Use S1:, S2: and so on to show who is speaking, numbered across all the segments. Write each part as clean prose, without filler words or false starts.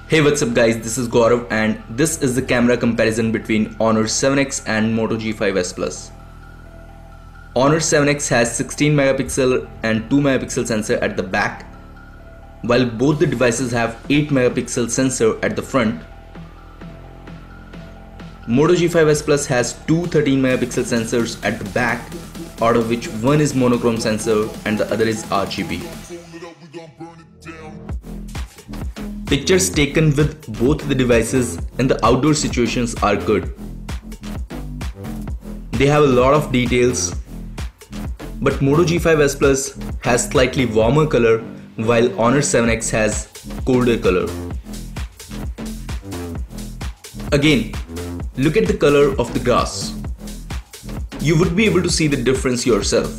S1: Hey, what's up guys, this is Gaurav and this is the camera comparison between Honor 7X and Moto G5S Plus. Honor 7X has 16 megapixel and 2 megapixel sensor at the back, while both the devices have 8 megapixel sensor at the front. Moto G5S Plus has two 13 megapixel sensors at the back, out of which one is monochrome sensor and the other is RGB. Pictures taken with both the devices in the outdoor situations are good. They have a lot of details, but Moto G5S Plus has slightly warmer color while Honor 7X has colder color. Again, look at the color of the grass. You would be able to see the difference yourself.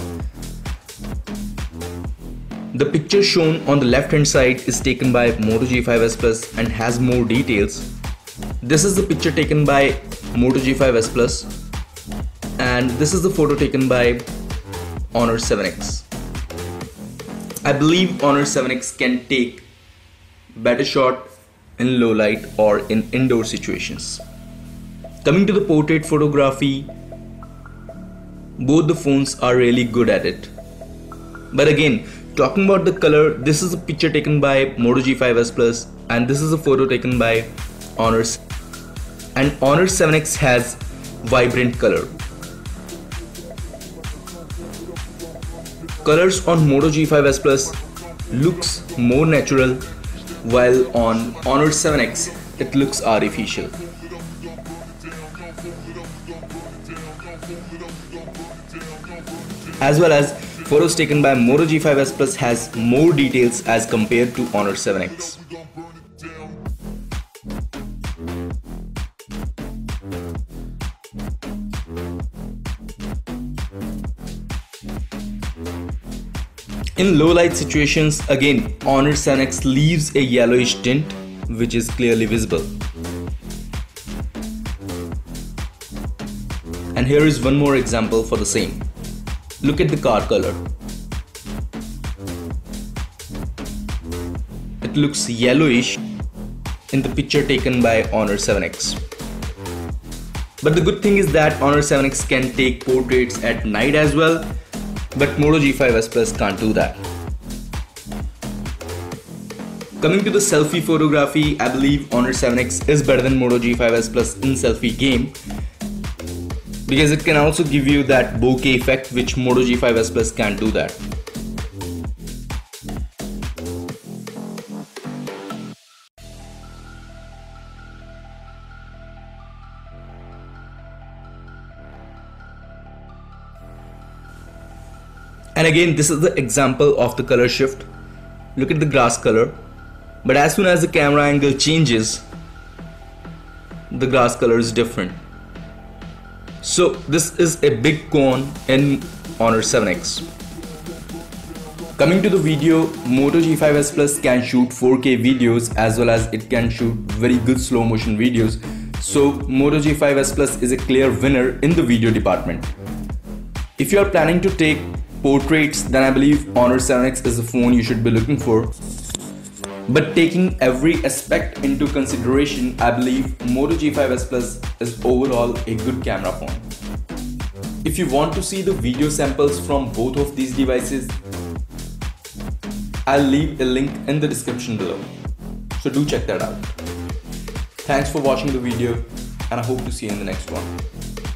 S1: The picture shown on the left hand side is taken by Moto G5S Plus and has more details. This is the picture taken by Moto G5S Plus and this is the photo taken by Honor 7X. I believe Honor 7X can take better shot in low light or in indoor situations. Coming to the portrait photography, both the phones are really good at it. But again, talking about the color, this is a picture taken by Moto G5S Plus and this is a photo taken by Honor. And Honor 7X has vibrant color. Colors on Moto G5S Plus looks more natural, while on Honor 7X it looks artificial. As well as photos taken by Moto G5S Plus has more details as compared to Honor 7X. In low light situations, again, Honor 7X leaves a yellowish tint which is clearly visible. And here is one more example for the same. Look at the car color. It looks yellowish in the picture taken by Honor 7X. But the good thing is that Honor 7X can take portraits at night as well, but Moto G5S Plus can't do that. Coming to the selfie photography, I believe Honor 7X is better than Moto G5S Plus in selfie game, because it can also give you that bokeh effect which Moto G5S Plus can't do that. And again, this is the example of the color shift. Look at the grass color, but as soon as the camera angle changes, the grass color is different. So this is a big con in Honor 7X. Coming to the video, Moto G5S Plus can shoot 4K videos as well as it can shoot very good slow motion videos. So Moto G5S Plus is a clear winner in the video department. If you are planning to take portraits, then I believe Honor 7X is the phone you should be looking for. But taking every aspect into consideration, I believe Moto G5S Plus is overall a good camera phone. If you want to see the video samples from both of these devices, I'll leave a link in the description below. So do check that out. Thanks for watching the video and I hope to see you in the next one.